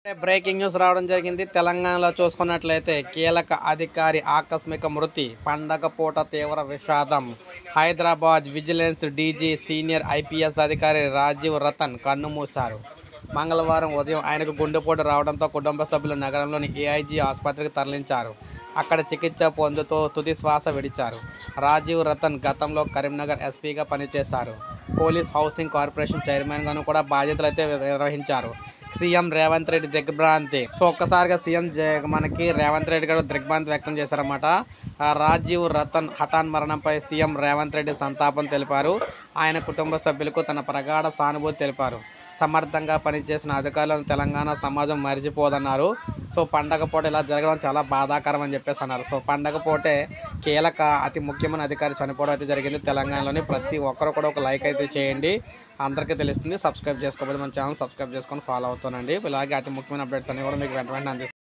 Breaking news రావడం జరిగింది. తెలంగాణలో చూసుకున్నట్లయితే కీలక అధికారి ఆకస్మిక మృతి, పండగ పూట తీవ్ర విషాదం. Hyderabad vigilance DG senior IPS అధికారి రాజీవ్ రతన్ కన్నుమూశారు. మంగళవారం ఉదయం ఆయనకు గుండెపోటు రావడంతో కుటుంబ సభ్యులు నగరంలోని ఏఐజీ ఆసుపత్రికి తరలించారు. అక్కడ చికిత్స పొందుతూ తుది శ్వాస విడిచారు. రాజీవ్ రతన్ గతంలో కరీంనగర్ ఎస్పీగా పనిచేశారు. పోలీస్ హౌసింగ్ కార్పొరేషన్ చైర్మన్గాను కూడా బాధ్యతలు అయితే నిర్వహించారు. సీఎం రేవంత్ రెడ్డి దిగ్భ్రాంతి. సో ఒక్కసారిగా సీఎం మనకి రేవంత్ రెడ్డి గారు దిగ్భ్రాంతి వ్యక్తం చేశారన్నమాట. రాజీవ్ రతన్ హఠాన్ మరణంపై సీఎం రేవంత్ రెడ్డి సంతాపం తెలిపారు. ఆయన కుటుంబ సభ్యులకు తన ప్రగాఢ సానుభూతి తెలిపారు. సమర్థంగా పనిచేసిన అధికారులను తెలంగాణ సమాజం మరిచిపోదన్నారు. సో పండగ పూట ఇలా జరగడం చాలా బాధాకరం అని చెప్పేసి అన్నారు. సో పండగ పూటే కీలక అతి ముఖ్యమైన అధికారి చనిపోవడం అయితే జరిగింది తెలంగాణలోని. ప్రతి ఒక్కరు కూడా ఒక లైక్ అయితే చేయండి, అందరికీ తెలుస్తుంది. సబ్స్క్రైబ్ చేసుకోకపోతే మన ఛానల్ సబ్స్క్రైబ్ చేసుకొని ఫాలో అవుతానండి. ఇలాగే అతి ముఖ్యమైన అప్డేట్స్ అన్ని కూడా మీకు వెంటనే అందిస్తాను.